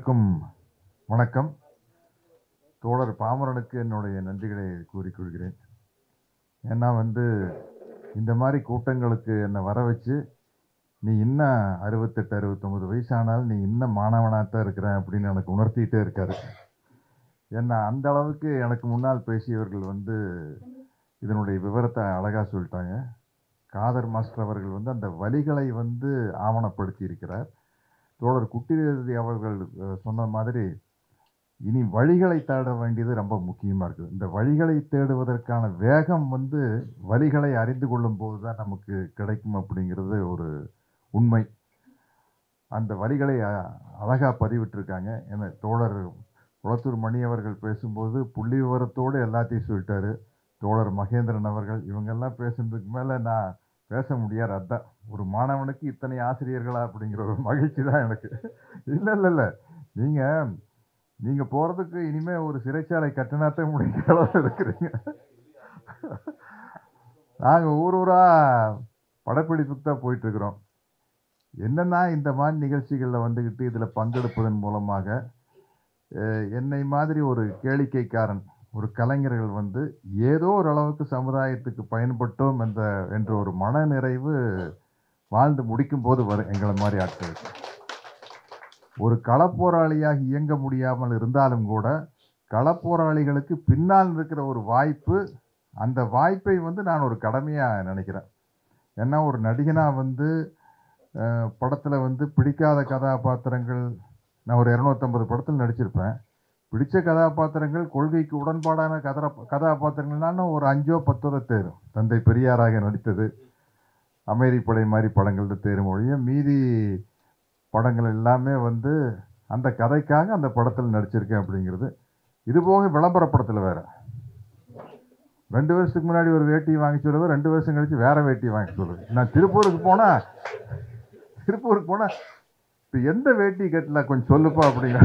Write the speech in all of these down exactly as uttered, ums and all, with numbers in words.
எல்லோருக்கும் வணக்கம். தோழர் பாமரனுக்கு என்னுடைய நன்றிகளை கூறிக்கொள்கிறேன். ஏன்னா வந்து இந்த மாதிரி கூட்டங்களுக்கு என்னை வர வச்சு, நீ இன்னும் அறுபத்தெட்டு அறுபத்தொம்பது வயசானாலும் நீ இன்னும் மாணவனாகத்தான் இருக்கிற அப்படின்னு எனக்கு உணர்த்திக்கிட்டே இருக்காரு. ஏன்னா அந்த அளவுக்கு எனக்கு முன்னால் பேசியவர்கள் வந்து இதனுடைய விவரத்தை அழகாக சொல்லிட்டாங்க. காதர் மாஸ்டர் அவர்கள் வந்து அந்த வழிகளை வந்து ஆவணப்படுத்தி இருக்கிறார். தோழர் குட்டிரேவதி அவர்கள் சொன்ன மாதிரி இனி வழிகளை தேட வேண்டியது ரொம்ப முக்கியமாக இருக்குது. இந்த வழிகளை தேடுவதற்கான வேகம் வந்து வழிகளை அறிந்து கொள்ளும் போது தான் நமக்கு கிடைக்கும் அப்படிங்கிறது ஒரு உண்மை. அந்த வழிகளை அழகாக பதிவிட்டிருக்காங்க. ஏன்னா தோழர் குளத்தூர் மணி அவர்கள் பேசும்போது புள்ளி விவரத்தோடு எல்லாத்தையும் சொல்லிட்டாரு. தோழர் மகேந்திரன் அவர்கள் இவங்கெல்லாம் பேசுறதுக்கு மேலே நான் பேச முடியாது. அதுதான் ஒரு மாணவனுக்கு இத்தனை ஆசிரியர்களா அப்படிங்கிற ஒரு மகிழ்ச்சி தான் எனக்கு. இல்லை இல்லை இல்லை நீங்கள் நீங்கள் போகிறதுக்கு இனிமேல் ஒரு சிறைச்சாலை கட்டினாத்தே முடிஞ்ச அளவு இருக்கிறீங்க. நாங்கள் ஊர் ஊராக படப்பிடிப்புக்கு தான் போயிட்டுருக்குறோம். என்னென்னா இந்த மாதிரி நிகழ்ச்சிகளில் வந்துக்கிட்டு இதில் பங்கெடுப்பதன் மூலமாக என்னை மாதிரி ஒரு கேளிக்கைக்காரன் ஒரு கலைஞர்கள் வந்து ஏதோ ஒரு அளவுக்கு சமுதாயத்துக்கு பயன்பட்டோம் என்ற என்ற ஒரு மன நிறைவு வாழ்ந்து முடிக்கும் போது வரும். எங்களை மாதிரி ஆட்களுக்கு ஒரு களப்போராளியாக இயங்க முடியாமல் இருந்தாலும் கூட களப்போராளிகளுக்கு பின்னால் இருக்கிற ஒரு வாய்ப்பு, அந்த வாய்ப்பை வந்து நான் ஒரு கடமையாக நினைக்கிறேன். ஏன்னா ஒரு நடிகனாக வந்து படத்தில் வந்து பிடிக்காத கதாபாத்திரங்கள், நான் ஒரு இரநூத்தம்பது படத்தில் நடிச்சிருப்பேன். பிடிச்ச கதாபாத்திரங்கள் கொள்கைக்கு உடன்பாடான கதா கதாபாத்திரங்கள்னாலும் ஒரு அஞ்சோ பத்தோ தேரும். தந்தை பெரியாராக நடித்தது, அமைதிப்படை மாதிரி படங்கள் தேரும் ஒழிய மீதி படங்கள் எல்லாமே வந்து அந்த கதைக்காக அந்த படத்தில் நடிச்சிருக்கேன் அப்படிங்கிறது. இதுபோக விளம்பர படத்தில் வேறு ரெண்டு வருஷத்துக்கு முன்னாடி ஒரு வேட்டியை வாங்கி சொல்லுவது, ரெண்டு வருஷம் கழித்து வேறு வேட்டியை வாங்கி சொல்லுவது. நான் திருப்பூருக்கு போனால் திருப்பூருக்கு போனால் இப்போ எந்த வேட்டி கட்டல கொஞ்சம் சொல்லுப்பா அப்படிங்கிற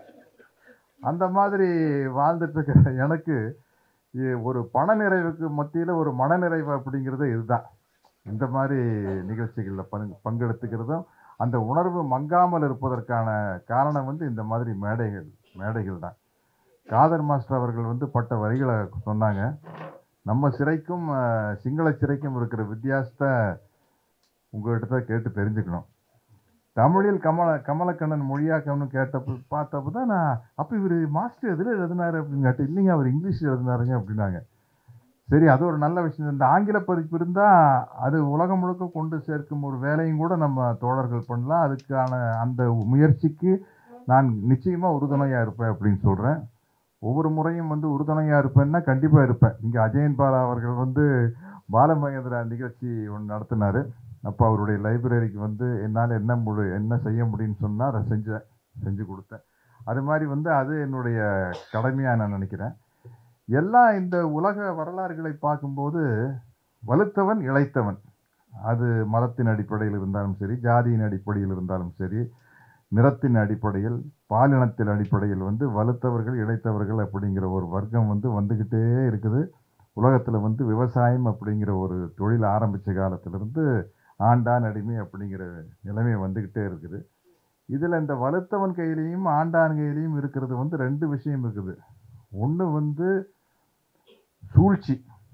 அந்த மாதிரி வாழ்ந்துட்டு இருக்க எனக்கு ஒரு பண நிறைவுக்கு மத்தியில் ஒரு மனநிறைவு அப்படிங்கிறது இதுதான். இந்த மாதிரி நிகழ்ச்சிகளில் பங்கு பங்கெடுத்துக்கிறதும் அந்த உணர்வு மங்காமல் இருப்பதற்கான காரணம் வந்து இந்த மாதிரி மேடைகள் மேடைகள் தான். காதர் மாஸ்டர் அவர்கள் வந்து பட்ட வரிகளை சொன்னாங்க. நம்ம சிறைக்கும் சிங்கள சிறைக்கும் இருக்கிற வித்தியாசத்தை உங்கள்கிட்ட தான் கேட்டு தெரிஞ்சுக்கணும். தமிழில் கமல கமலக்கண்ணன் மொழியாக்கம்னு கேட்டப்போ பார்த்தப்போ தான் நான் அப்போ இவர் மாஸ்டர் எதில் எழுதினார் அப்படின்னு கேட்டு, இல்லைங்க அவர் இங்கிலீஷில் எழுதினாருங்க அப்படின்னாங்க. சரி, அது ஒரு நல்ல விஷயம். இந்த ஆங்கில பதிப்பு இருந்தால் அது உலகம் முழுக்க கொண்டு சேர்க்கும் ஒரு வேலையும் கூட நம்ம தோழர்கள் பண்ணலாம். அதுக்கான அந்த முயற்சிக்கு நான் நிச்சயமாக உறுதுணையாக இருப்பேன் அப்படின்னு சொல்கிறேன். ஒவ்வொரு முறையும் வந்து உறுதுணையாக இருப்பேன்னா கண்டிப்பாக இருப்பேன். இங்கே அஜயன் பாலா அவர்கள் வந்து பாலமகேந்திரா நிகழ்ச்சி ஒன்று நடத்தினார். அப்போ அவருடைய லைப்ரரிக்கு வந்து என்னால் என்ன முழு என்ன செய்ய முடியும்னு சொன்னால் அதை செஞ்சேன், செஞ்சு கொடுத்தேன். அது மாதிரி வந்து அது என்னுடைய கடமையாக நான் நினைக்கிறேன். எல்லாம் இந்த உலக வரலாறுகளை பார்க்கும்போது வலுத்தவன் இளைத்தவன், அது மதத்தின் அடிப்படையில் இருந்தாலும் சரி, ஜாதியின் அடிப்படையில் இருந்தாலும் சரி, நிறத்தின் அடிப்படையில், பாலினத்தின் அடிப்படையில் வந்து வலுத்தவர்கள் இளைத்தவர்கள் அப்படிங்கிற ஒரு வர்க்கம் வந்து வந்துக்கிட்டே இருக்குது. உலகத்தில் வந்து விவசாயம் அப்படிங்கிற ஒரு தொழில் ஆரம்பித்த காலத்திலிருந்து ஆண்டான் அடிமை அப்படிங்கிற நிலைமை வந்துக்கிட்டே இருக்குது. இதில் இந்த வலுத்தவன் கையிலையும் ஆண்டான் கையிலையும் இருக்கிறது வந்து ரெண்டு விஷயம் இருக்குது. ஒன்று வந்து சூழ்ச்சி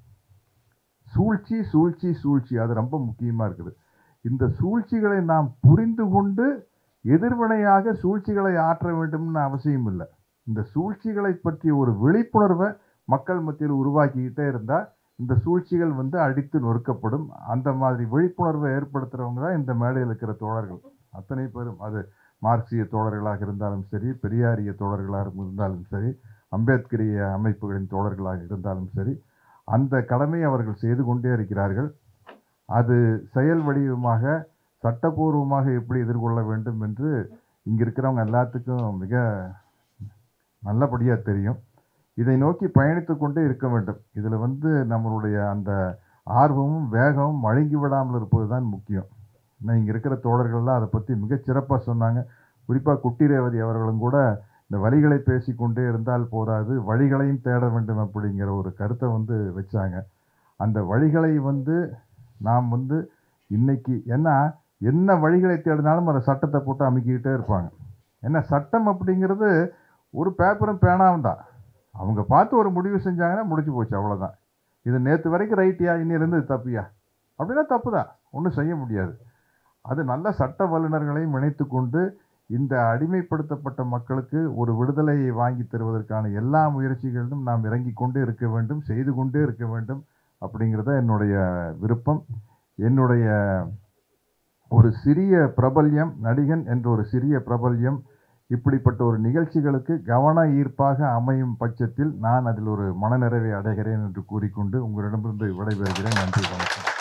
சூழ்ச்சி சூழ்ச்சி சூழ்ச்சி அது ரொம்ப முக்கியமாக இருக்குது. இந்த சூழ்ச்சிகளை நாம் புரிந்து கொண்டு எதிர்வினையாக சூழ்ச்சிகளை ஆற்ற வேண்டும்னு அவசியம் இல்லை. இந்த சூழ்ச்சிகளை பற்றி ஒரு விழிப்புணர்வை மக்கள் மத்தியில் உருவாக்கிக்கிட்டே இருந்தால் இந்த சூழ்ச்சிகள் வந்து அடித்து நொறுக்கப்படும். அந்த மாதிரி விழிப்புணர்வை ஏற்படுத்துகிறவங்க தான் இந்த மேடையில் இருக்கிற தோழர்கள் அத்தனை பேரும். அது மார்க்சிய தோழர்களாக இருந்தாலும் சரி, பெரியாரிய தோழர்களாக இருந்தாலும் சரி, அம்பேத்கரிய அமைப்புகளின் தோழர்களாக இருந்தாலும் சரி, அந்த கடமை அவர்கள் செய்து கொண்டே இருக்கிறார்கள். அது செயல் வடிவமாக சட்டப்பூர்வமாக எப்படி எதிர்கொள்ள வேண்டும் என்று இங்கே இருக்கிறவங்க எல்லாத்துக்கும் மிக நல்லபடியாக தெரியும். இதை நோக்கி பயணித்து கொண்டே இருக்க வேண்டும். இதில் வந்து நம்மளுடைய அந்த ஆர்வமும் வேகமும் வழங்கி விடாமல் இருப்பது தான் முக்கியம். இன்னும் இங்கே இருக்கிற தோழர்கள்லாம் அதை பற்றி மிகச்சிறப்பாக சொன்னாங்க. குறிப்பாக குட்டிரேவதி அவர்களும் கூட இந்த வழிகளை பேசி கொண்டே இருந்தால் போதாது, வழிகளையும் தேட வேண்டும் அப்படிங்கிற ஒரு கருத்தை வந்து வச்சாங்க. அந்த வழிகளை வந்து நாம் வந்து இன்னைக்கு என்ன என்ன வழிகளை தேடினாலும் அந்த சட்டத்தை போட்டு அமுக்கிக்கிட்டே இருப்பாங்க. ஏன்னா சட்டம் அப்படிங்கிறது ஒரு பேப்பரும் பேனாவும் தான். அவங்க பார்த்து ஒரு முடிவு செஞ்சாங்கன்னா முடிஞ்சு போச்சு, அவ்வளோதான். இது நேற்று வரைக்கும் ரைட்டியா, இன்னிலிருந்து இது தப்பியா அப்படின்னா தப்பு தான், ஒன்றும் செய்ய முடியாது. அது நல்ல சட்ட வல்லுநர்களையும் இணைத்து கொண்டு இந்த அடிமைப்படுத்தப்பட்ட மக்களுக்கு ஒரு விடுதலையை வாங்கி தருவதற்கான எல்லா முயற்சிகளிலும் நாம் இறங்கி கொண்டே இருக்க வேண்டும், செய்து கொண்டே இருக்க வேண்டும் அப்படிங்கிறத என்னுடைய விருப்பம். என்னுடைய ஒரு சிறிய பிரபல்யம், நடிகன் என்ற ஒரு சிறிய பிரபல்யம் இப்படிப்பட்ட ஒரு நிகழ்ச்சிகளுக்கு கவன ஈர்ப்பாக அமையும் பட்சத்தில் நான் அதில் ஒரு மனநிறைவை அடைகிறேன் என்று கூறிக்கொண்டு உங்களிடமிருந்து விடைபெறுகிறேன். நன்றி, வணக்கம்.